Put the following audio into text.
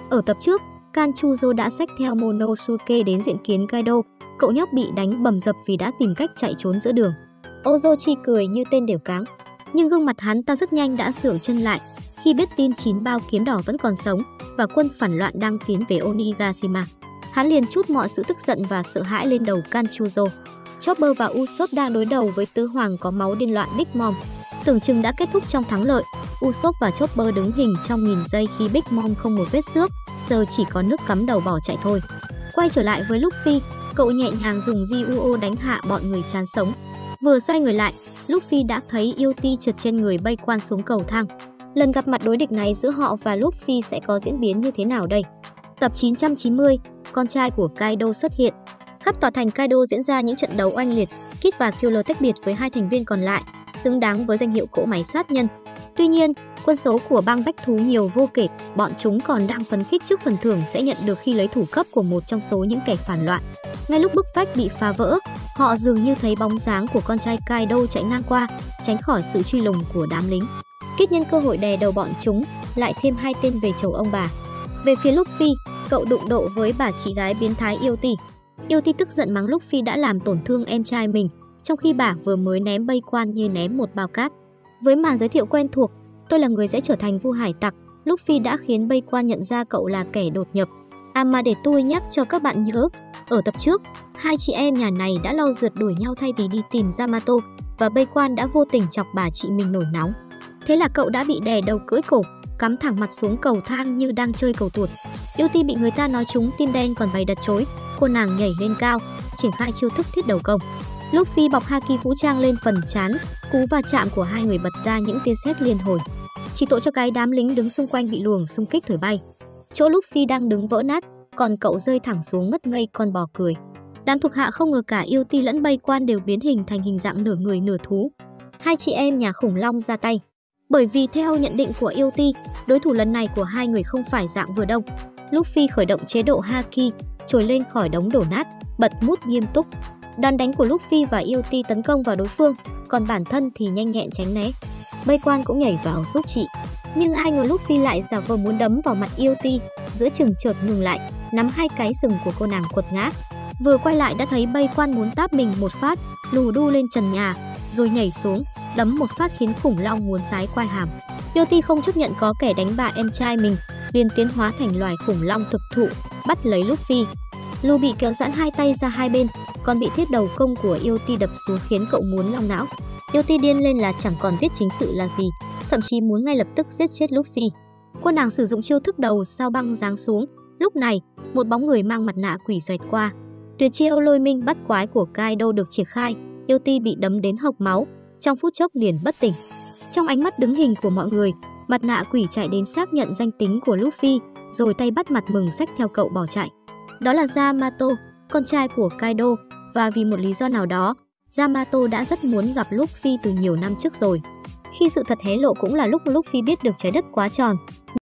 Ở tập trước, Kanchuzo đã xách theo Monosuke đến diện kiến Kaido, cậu nhóc bị đánh bầm dập vì đã tìm cách chạy trốn giữa đường. Orochi cười như tên đểu cáng, nhưng gương mặt hắn ta rất nhanh đã sượng chân lại khi biết tin 9 bao kiếm đỏ vẫn còn sống và quân phản loạn đang tiến về Onigashima. Hắn liền trút mọi sự tức giận và sợ hãi lên đầu Kanchuzo. Chopper và Usopp đang đối đầu với tứ hoàng có máu điên loạn Big Mom. Tưởng chừng đã kết thúc trong thắng lợi, Usopp và Chopper đứng hình trong nghìn giây khi Big Mom không một vết xước, giờ chỉ có nước cắm đầu bỏ chạy thôi. Quay trở lại với Luffy, cậu nhẹ nhàng dùng Gyuo đánh hạ bọn người chán sống. Vừa xoay người lại, Luffy đã thấy Uti trượt trên người bay quan xuống cầu thang. Lần gặp mặt đối địch này giữa họ và Luffy sẽ có diễn biến như thế nào đây? Tập 990, con trai của Kaido xuất hiện. Khắp tòa thành Kaido diễn ra những trận đấu oanh liệt, Kid và Killer tách biệt với hai thành viên còn lại, xứng đáng với danh hiệu cỗ máy sát nhân. Tuy nhiên, quân số của bang bách thú nhiều vô kể, bọn chúng còn đang phấn khích trước phần thưởng sẽ nhận được khi lấy thủ cấp của một trong số những kẻ phản loạn. Ngay lúc bức vách bị phá vỡ, họ dường như thấy bóng dáng của con trai Kaido chạy ngang qua, tránh khỏi sự truy lùng của đám lính. Kid nhân cơ hội đè đầu bọn chúng, lại thêm hai tên về chầu ông bà. Về phía Luffy, cậu đụng độ với bà chị gái biến thái Uti. Uti tức giận mắng Luffy đã làm tổn thương em trai mình, trong khi bà vừa mới ném bay quan như ném một bao cát. Với màn giới thiệu quen thuộc, tôi là người sẽ trở thành vua hải tặc, Luffy đã khiến bay quan nhận ra cậu là kẻ đột nhập. Mà để tôi nhắc cho các bạn nhớ, ở tập trước, hai chị em nhà này đã lau rượt đuổi nhau thay vì đi tìm Yamato, và bay quan đã vô tình chọc bà chị mình nổi nóng. Thế là cậu đã bị đè đầu cưỡi cổ, cắm thẳng mặt xuống cầu thang như đang chơi cầu tuột. Uti bị người ta nói trúng tim đen còn bày đặt chối, cô nàng nhảy lên cao, triển khai chiêu thức thiết đầu công. Luffy bọc haki vũ trang lên phần trán, cú va chạm của hai người bật ra những tia sét liên hồi. Chỉ tội cho cái đám lính đứng xung quanh bị luồng xung kích thổi bay. Chỗ Luffy đang đứng vỡ nát, còn cậu rơi thẳng xuống ngất ngây con bò cười. Đám thuộc hạ không ngờ cả Uti lẫn bay quan đều biến hình thành hình dạng nửa người nửa thú. Hai chị em nhà khủng long ra tay. Bởi vì theo nhận định của Uti, đối thủ lần này của hai người không phải dạng vừa đông. Luffy khởi động chế độ haki, trồi lên khỏi đống đổ nát, bật mút nghiêm túc. Đòn đánh của Luffy và Uti tấn công vào đối phương, còn bản thân thì nhanh nhẹn tránh né. Bay quan cũng nhảy vào giúp chị. Nhưng ai ngờ Luffy lại giả vờ muốn đấm vào mặt Uti, giữa chừng chợt ngừng lại, nắm hai cái sừng của cô nàng quật ngã. Vừa quay lại đã thấy bay quan muốn táp mình một phát, lù đu lên trần nhà, rồi nhảy xuống, đấm một phát khiến khủng long muốn sái quai hàm. Uti không chấp nhận có kẻ đánh bại em trai mình, liền tiến hóa thành loài khủng long thực thụ, bắt lấy Luffy. Lu bị kéo giãn hai tay ra hai bên, còn bị thiết đầu công của Uti đập xuống khiến cậu muốn long não. Uti điên lên là chẳng còn biết chính sự là gì, thậm chí muốn ngay lập tức giết chết Luffy. Cô nàng sử dụng chiêu thức đầu sao băng giáng xuống. Lúc này, một bóng người mang mặt nạ quỷ xoẹt qua. Tuyệt chiêu lôi minh bắt quái của Kaido được triển khai, Uti bị đấm đến hộc máu, trong phút chốc liền bất tỉnh. Trong ánh mắt đứng hình của mọi người, mặt nạ quỷ chạy đến xác nhận danh tính của Luffy, rồi tay bắt mặt mừng xách theo cậu bỏ chạy. Đó là Yamato, con trai của Kaido, và vì một lý do nào đó, Yamato đã rất muốn gặp Luffy từ nhiều năm trước rồi. Khi sự thật hé lộ cũng là lúc Luffy biết được trái đất quá tròn.